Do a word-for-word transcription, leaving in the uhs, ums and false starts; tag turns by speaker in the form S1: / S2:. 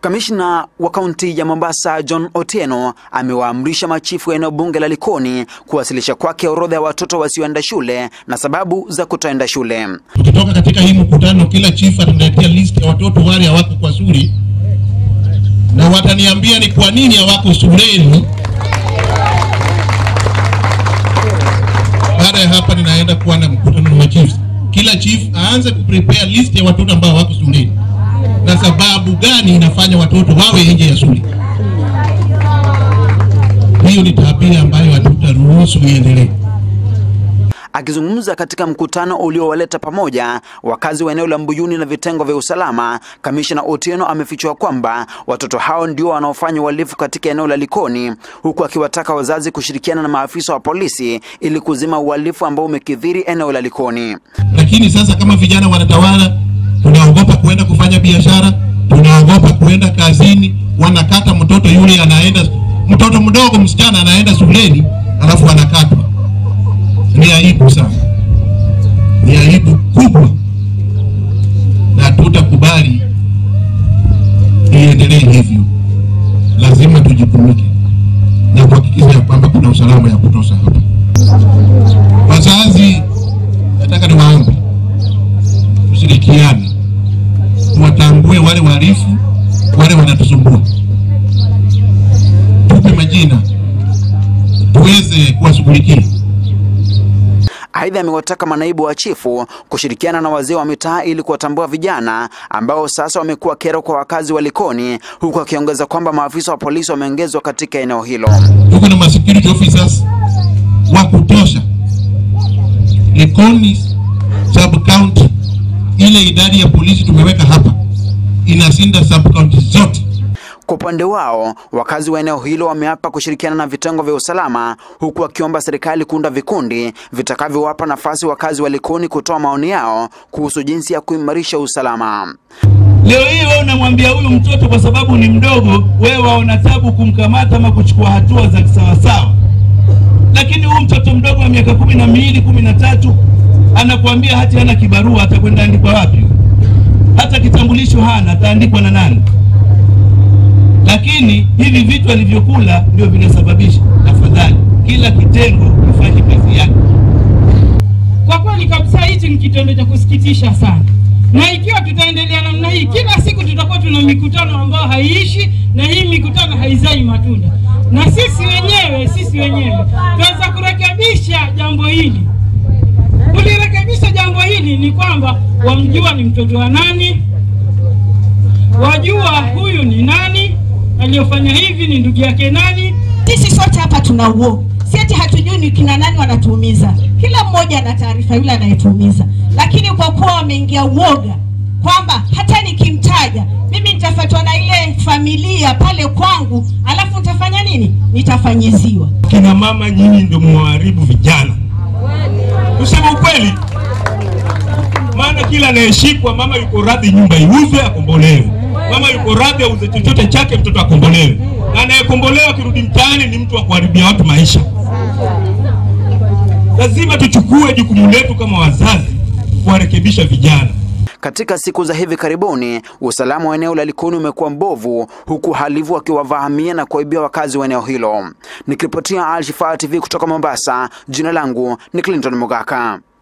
S1: Kamishna wa Kaunti ya Mombasa John Otieno amewaamrisha machifu wa eneo bunge la Likoni kuwasilisha kwake orodha ya watoto wasioenda shule na sababu za kutoenda shule.
S2: Tukitoka katika hii mkutano, kila chief ataniletea list ya watoto wale hawako kwa shule na wataniambia ni kwa nini hawako shuleni. Baada ya hapa ninaenda kuwa na mkutano na machiefs. Kila chief aanze kuprepare list ya watoto ambao hawako shuleni na sababu gani inafanya watoto wawe nje ya shule. Hiyo ni tabia ambayo hatutaruhusu iendelee.
S1: Akizungumza katika mkutano uliowaleta pamoja wakazi wa eneo la Mbuyuni na vitengo vya usalama, Kamishna Otieno amefichua kwamba watoto hao ndio wanaofanya uhalifu katika eneo la Likoni, huku akiwataka wazazi kushirikiana na maafisa wa polisi ili kuzima uhalifu ambao umekithiri eneo la Likoni.
S2: Lakini sasa kama vijana wanatawala, tunaogopa kuenda kufanya biashara, tunaogopa kuenda kazini, wanakata mtoto yule anaenda, mtoto mdogo msichana anaenda shuleni alafu anakatwa. Ni aibu sana. Ni aibu kubwa. Na tutakubali iendelee hivyo. Lazima tujikumike na kuhakikisha kwamba kuna usalama ya kutosha hapa. Wazazi, nataka niwaombe ushirikiano. Tuwatambue wale wahalifu, wale wanatusumbua. Tupe majina tuweze kuwashughulikia.
S1: Aidha, amewataka manaibu wa chifu kushirikiana na wazee wa mitaa ili kuwatambua vijana ambao sasa wamekuwa kero kwa wakazi wa Likoni, huku akiongeza kwamba maafisa wa polisi wameongezwa katika eneo hilo.
S2: Tuko na security officers wa kutosha. Likoni sub county, ile idadi ya polisi tumeweka hapa inasinda sub county zote.
S1: Kwa upande wao, wakazi wa eneo hilo wameapa kushirikiana na vitengo vya usalama, huku wakiomba serikali kuunda vikundi vitakavyowapa nafasi wakazi wa Likoni kutoa maoni yao kuhusu jinsi ya kuimarisha usalama.
S3: Leo hii wewe unamwambia huyu mtoto kwa sababu ni mdogo, wewe waona tabu kumkamata ama kuchukua hatua za sawa sawa. Lakini huyu mtoto mdogo wa miaka kumi na mbili, kumi na tatu anakuambia hati hana kibarua, atakwenda andikwa wapi? Hata kitambulisho hana, ataandikwa na nani? Lakini hivi vitu alivyokula ndio vinasababisha. Tafadhali kila kitengo kifanye kazi yake.
S4: Kwa kweli kabisa hichi ni kitendo cha kusikitisha sana. Na ikiwa tutaendelea namna hii, kila siku tutakuwa tuna mikutano ambayo haiishi na hii mikutano haizai matunda. Na sisi wenyewe, sisi wenyewe tunaweza kurekebisha jambo hili. Kulirekebisha jambo hili ni kwamba wamjua ni mtoto wa nani, wajua huyu ni nani, aliyofanya hivi ni ndugu yake nani.
S5: Sisi sote hapa tuna uoga. Si ati hatujui ni kina nani wanatuumiza. Kila mmoja ana taarifa yule anayetuumiza. Lakini kwa kuwa wameingia uoga kwamba hata nikimtaja mimi nitafuatwa na ile familia pale kwangu, alafu nitafanya nini? Nitafanyiziwa.
S3: Kina mama nyinyi ndio mwaharibu vijana. Tuseme ukweli. Maana kila anayeshikwa mama yuko radhi nyumba iuzwe akombolewe. Mama yuko radhi auze chochote chake mtoto akombolewe. Na anayekombolewa kirudi mtaani ni mtu wa kuharibia watu maisha. Lazima tuchukue jukumu letu kama wazazi kuwarekebisha vijana.
S1: Katika siku za hivi karibuni, usalama wa eneo la Likoni umekuwa mbovu, huku halifu wakiwavahamia na kuibia wakazi wa eneo hilo. Nikiripotia Al Shifaa T V kutoka Mombasa, jina langu ni Clinton Mugaka.